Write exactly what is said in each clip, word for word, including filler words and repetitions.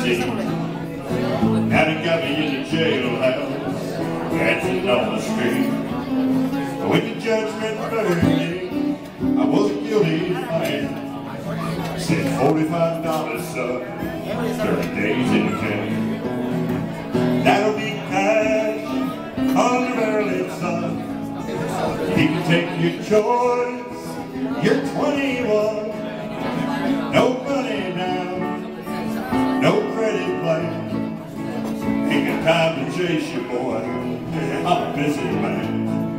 see. Now they got me in the jailhouse, dancing on the street. When the judgment verdict, I wasn't guilty man. Said forty-five dollars, son, thirty days in jail. That'll be cash on the barrelhead, son. You can take your choice, you're twenty-one. No money now, no credit plan. Ain't got time to chase you, boy, I'm a busy man.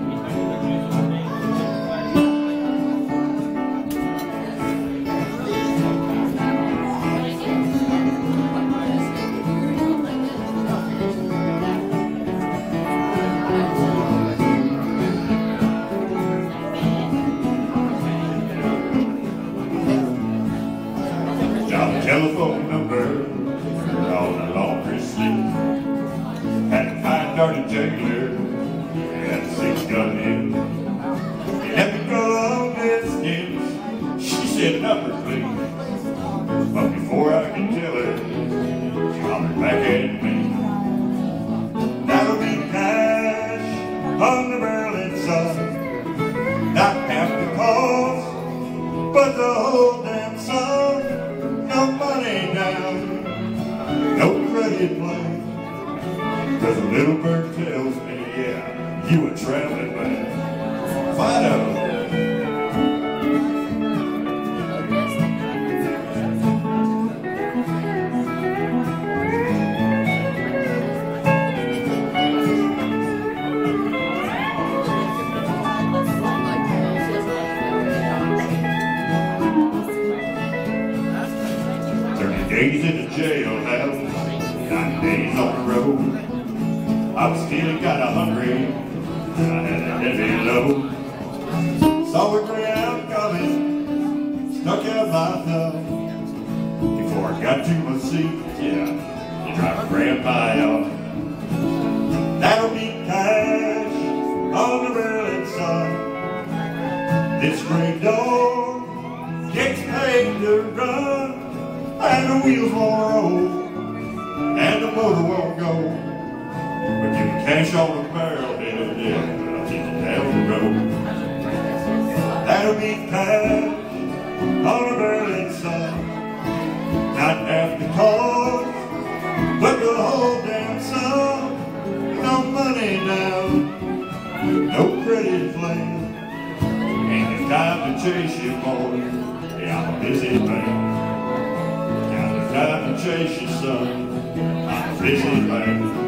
Telephone number on a laundry slip. Had a kind-hearted jailer, had a six-gun in. He let me go on biscuits. She said, "Number, please." But before I could tell her, she hollered back at me. That'll be cash on the barrelhead, son. Not half the cost, but the whole damn sum. No money now, no credit plan. Cause a little bird tells me, yeah, you a traveling man. FIDO. Days in the jailhouse, nine days on the road. I was feeling kinda hungry, I had a heavy load. Saw a greyhound coming, stuck out my thumb. Before I got to my seat, yeah, the driver grabbed my arm. That'll be cash on the barrelhead, son. This gray dog gets paid to run. And the wheels won't roll, and the motor won't go. But you can cash on the barrelhead, yeah, I'll take you down the road. That'll be cash on the barrelhead, son. Not half the cost, but the whole damn sum. No money now, no credit plan. Ain't got time to chase you, boy, yeah, I'm a busy man. Time to chase you, son, I'm a busy man.